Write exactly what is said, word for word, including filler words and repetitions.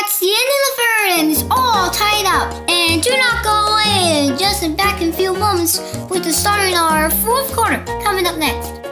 that's the end of the third, and it's all tied up. And do not go away. Just back in a few moments with the start of our fourth quarter coming up next.